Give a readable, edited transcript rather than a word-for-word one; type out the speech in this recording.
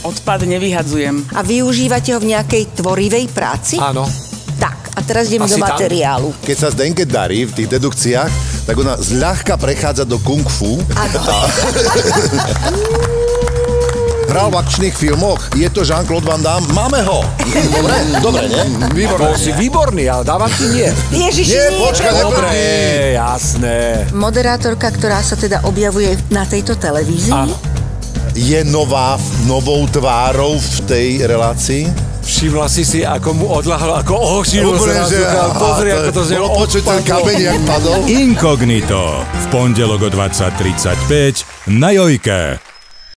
Odpad nevyhadzujem. A využívate ho v nejakej tvorivej práci? Áno. Tak, a teraz ideme Asi do tam. materiálu. Keď sa Zdenke darí v tých dedukciách, tak ona zľahka prechádza do kung fu. Hral v akčných filmoch, je to Jean-Claude Van Damme, máme ho. Dobre, nie? Bol si výborný, ale dávam ti nie. Ježiši, Nie, počkaj, Dobre, netvrdí. jasné. Moderátorka, ktorá sa teda objavuje na tejto televízii. Áno. Je novou tvárou v tej relácii? Všimla si, ako mu odľahlo, ako ožil Úplne, sa že... pozri, ako to znelo. Bolo počuť ten kameň, jak padol. Inkognito. V pondelok o 20:35 na Jojke.